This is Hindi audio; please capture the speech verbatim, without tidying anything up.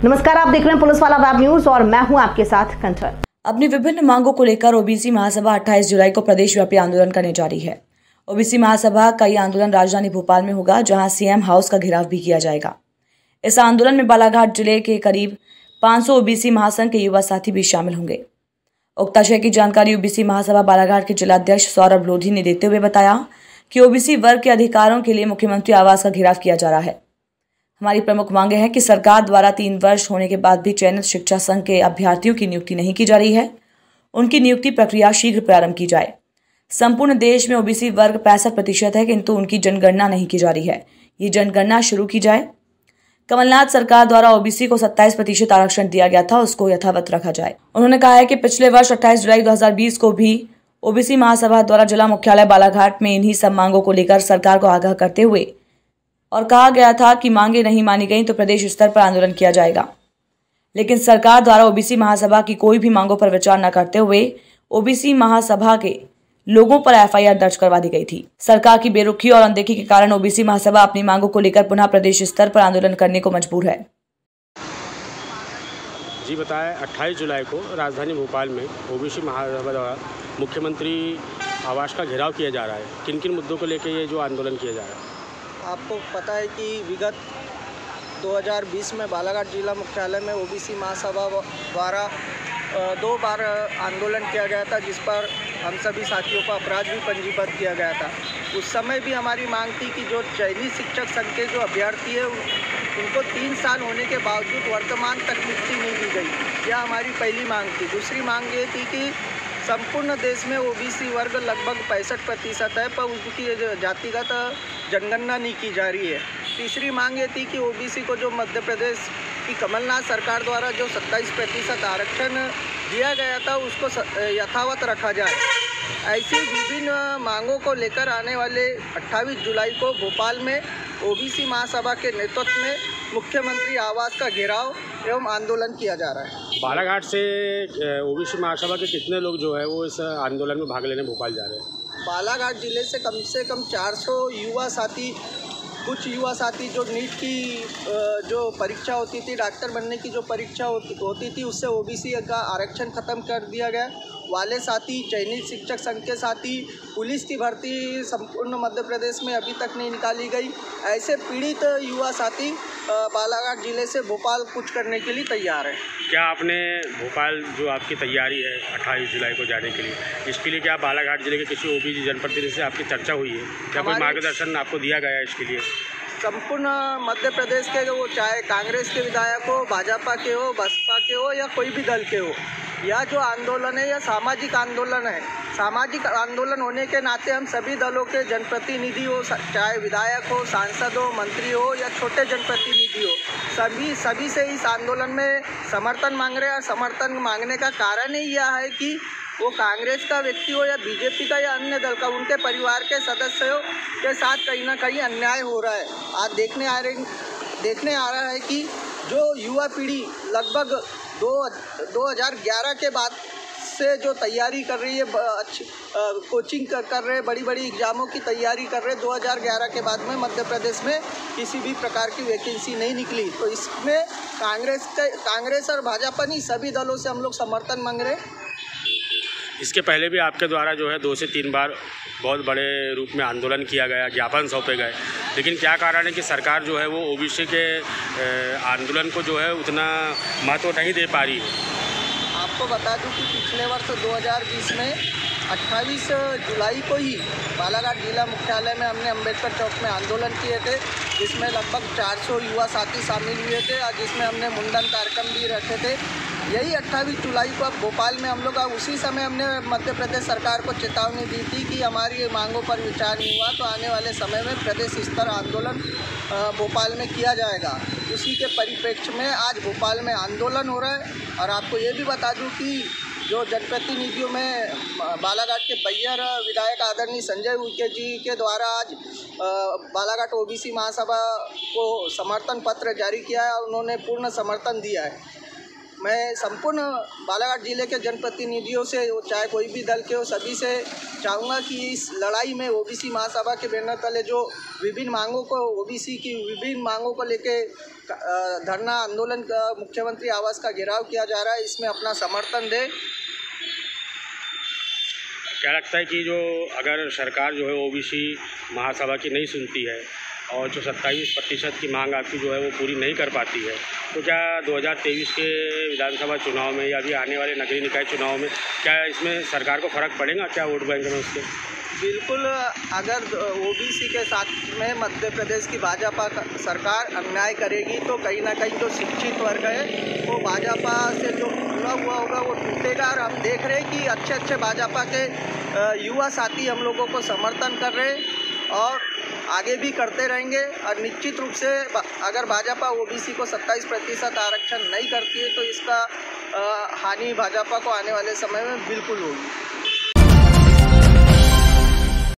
नमस्कार, आप देख रहे हैं पुलिस वाला वेब न्यूज और मैं हूं आपके साथ कंचन। अपनी विभिन्न मांगों को लेकर ओबीसी महासभा अट्ठाईस जुलाई को प्रदेशव्यापी आंदोलन करने जा रही है। ओबीसी महासभा का ये आंदोलन राजधानी भोपाल में होगा, जहां सीएम हाउस का घेराव भी किया जाएगा। इस आंदोलन में बालाघाट जिले के करीब पाँच सौ ओबीसी महासंघ के युवा साथी भी शामिल होंगे। उक्त आशय की जानकारी ओबीसी महासभा बालाघाट के जिलाध्यक्ष सौरभ लोधी ने देते हुए बताया कि ओबीसी वर्ग के अधिकारों के लिए मुख्यमंत्री आवास का घेराव किया जा रहा है। हमारी प्रमुख मांगे हैं कि सरकार द्वारा तीन वर्ष होने के बाद भी चयनित शिक्षा संघ के अभ्यर्थियों की नियुक्ति नहीं की जा रही है। उनकी नियुक्ति प्रक्रिया शीघ्र प्रारंभ की जाए। संपूर्ण देश में ओबीसी वर्ग पैंसठ प्रतिशत है, किंतु उनकी जनगणना नहीं की जा रही है। ये जनगणना शुरू की जाए। कमलनाथ सरकार द्वारा ओबीसी को सत्ताईस प्रतिशत आरक्षण दिया गया था, उसको यथावत रखा जाए। उन्होंने कहा है कि पिछले वर्ष अट्ठाईस जुलाई दो हजार बीस को भी ओबीसी महासभा द्वारा जिला मुख्यालय बालाघाट में इन्हीं सब मांगों को लेकर सरकार को आगाह करते हुए और कहा गया था कि मांगे नहीं मानी गई तो प्रदेश स्तर पर आंदोलन किया जाएगा। लेकिन सरकार द्वारा ओबीसी महासभा की कोई भी मांगों पर विचार न करते हुए ओबीसी महासभा के लोगों पर एफआईआर दर्ज करवा दी गई थी। सरकार की बेरुखी और अनदेखी के कारण ओबीसी महासभा अपनी मांगों को लेकर पुनः प्रदेश स्तर पर आंदोलन करने को मजबूर है। जी बताएं, अट्ठाईस जुलाई को राजधानी भोपाल में ओबीसी महासभा द्वारा मुख्यमंत्री आवास का घेराव किया जा रहा है। किन किन मुद्दों को लेकर ये जो आंदोलन किया जा रहा है? आपको पता है कि विगत दो हज़ार बीस में बालाघाट जिला मुख्यालय में ओबीसी महासभा द्वारा दो बार आंदोलन किया गया था, जिस पर हम सभी साथियों को अपराध भी पंजीबद्ध किया गया था। उस समय भी हमारी मांग थी कि जो चयनित शिक्षक संघ के जो अभ्यर्थी है उनको तीन साल होने के बावजूद वर्तमान तक नियुक्ति नहीं दी गई। यह हमारी पहली मांग थी। दूसरी मांग ये थी कि संपूर्ण देश में ओबीसी वर्ग लगभग पैंसठ प्रतिशत है, पर उसकी जातिगत जनगणना नहीं की जा रही है। तीसरी मांग ये थी कि ओबीसी को जो मध्य प्रदेश की कमलनाथ सरकार द्वारा जो सत्ताईस प्रतिशत आरक्षण दिया गया था उसको यथावत रखा जाए। ऐसी विभिन्न मांगों को लेकर आने वाले अट्ठाईस जुलाई को भोपाल में ओबीसी महासभा के नेतृत्व में मुख्यमंत्री आवास का घेराव एवं आंदोलन किया जा रहा है। बालाघाट से ओबीसी महासभा के कितने लोग जो है वो इस आंदोलन में भाग लेने भोपाल जा रहे हैं? बालाघाट जिले से कम से कम चार सौ युवा साथी, कुछ युवा साथी जो नीट की जो परीक्षा होती थी, डॉक्टर बनने की जो परीक्षा होती होती थी उससे ओबीसी का आरक्षण ख़त्म कर दिया गया वाले साथी, चयनित शिक्षक संघ के साथी, पुलिस की भर्ती संपूर्ण मध्य प्रदेश में अभी तक नहीं निकाली गई। ऐसे पीड़ित युवा साथी बालाघाट जिले से भोपाल कूच करने के लिए तैयार है। क्या आपने भोपाल जो आपकी तैयारी है अट्ठाईस जुलाई को जाने के लिए, इसके लिए क्या बालाघाट जिले के किसी ओबीसी जनप्रतिनिधि से आपकी चर्चा हुई है? क्या कोई मार्गदर्शन आपको दिया गया है इसके लिए? संपूर्ण मध्य प्रदेश के वो चाहे कांग्रेस के विधायक हो, भाजपा के हो, बसपा के हो या कोई भी दल के हो, यह जो आंदोलन है यह सामाजिक आंदोलन है। सामाजिक आंदोलन होने के नाते हम सभी दलों के जनप्रतिनिधि हो, चाहे विधायक हो, सांसद हो, मंत्री हो या छोटे जनप्रतिनिधि हो, सभी सभी से इस आंदोलन में समर्थन मांग रहे हैं। और समर्थन मांगने का कारण ही यह है कि वो कांग्रेस का व्यक्ति हो या बीजेपी का या अन्य दल का, उनके परिवार के सदस्यों के साथ कहीं ना कहीं अन्याय हो रहा है। आज देखने आ रहे देखने आ रहा है कि जो युवा पीढ़ी लगभग दो दो हज़ार ग्यारह के बाद से जो तैयारी कर रही है, अच्छी कोचिंग कर, कर रहे बड़ी बड़ी एग्जामों की तैयारी कर रहे, दो हज़ार ग्यारह के बाद में मध्य प्रदेश में किसी भी प्रकार की वैकेंसी नहीं निकली। तो इसमें कांग्रेस के कांग्रेस और भाजपा नहीं, सभी दलों से हम लोग समर्थन मांग रहे हैं। इसके पहले भी आपके द्वारा जो है दो से तीन बार बहुत बड़े रूप में आंदोलन किया गया, ज्ञापन सौंपे गए, लेकिन क्या कारण है कि सरकार जो है वो ओबीसी के आंदोलन को जो है उतना महत्व नहीं दे पा रही है? आपको बता दूं कि पिछले वर्ष दो हज़ार बीस में अट्ठाईस जुलाई को ही बालाघाट जिला मुख्यालय में हमने अंबेडकर चौक में आंदोलन किए थे, जिसमें लगभग चार सौ युवा साथी शामिल हुए थे और जिसमें हमने मुंडन कार्यक्रम भी रखे थे। यही अट्ठाईस जुलाई को अब भोपाल में हम लोग, उसी समय हमने मध्य प्रदेश सरकार को चेतावनी दी थी कि हमारी मांगों पर विचार नहीं हुआ तो आने वाले समय में प्रदेश स्तर आंदोलन भोपाल में किया जाएगा। उसी के परिप्रेक्ष्य में आज भोपाल में आंदोलन हो रहा है। और आपको ये भी बता दूं कि जो जनप्रतिनिधियों में बालाघाट के बैयर विधायक आदरणीय संजय उइके जी के द्वारा आज बालाघाट ओबीसी महासभा को समर्थन पत्र जारी किया है और उन्होंने पूर्ण समर्थन दिया है। मैं संपूर्ण बालाघाट जिले के जनप्रतिनिधियों से, चाहे कोई भी दल के हो, सभी से चाहूँगा कि इस लड़ाई में ओबीसी महासभा के बैनर तले जो विभिन्न मांगों को, ओबीसी की विभिन्न मांगों को लेके धरना आंदोलन का, मुख्यमंत्री आवास का घेराव किया जा रहा है, इसमें अपना समर्थन दे। क्या लगता है कि जो अगर सरकार जो है ओबीसी महासभा की नहीं सुनती है और जो सत्ताईस प्रतिशत की मांग आपकी जो है वो पूरी नहीं कर पाती है, तो क्या दो हज़ार तेईस के विधानसभा चुनाव में या अभी आने वाले नगरीय निकाय चुनाव में क्या इसमें सरकार को फ़र्क पड़ेगा क्या वोट बैंक में उसके? बिल्कुल, अगर ओबीसी के साथ में मध्य प्रदेश की भाजपा सरकार अन्याय करेगी तो कहीं ना कहीं जो शिक्षित वर्ग है वो भाजपा से जो जुड़ा हुआ होगा वो टूटेगा। और हम देख रहे हैं कि अच्छे अच्छे भाजपा के युवा साथी हम लोगों को समर्थन कर रहे हैं और आगे भी करते रहेंगे। और निश्चित रूप से अगर भाजपा ओबीसी को सत्ताईस प्रतिशत आरक्षण नहीं करती है तो इसका हानि भाजपा को आने वाले समय में बिल्कुल होगी।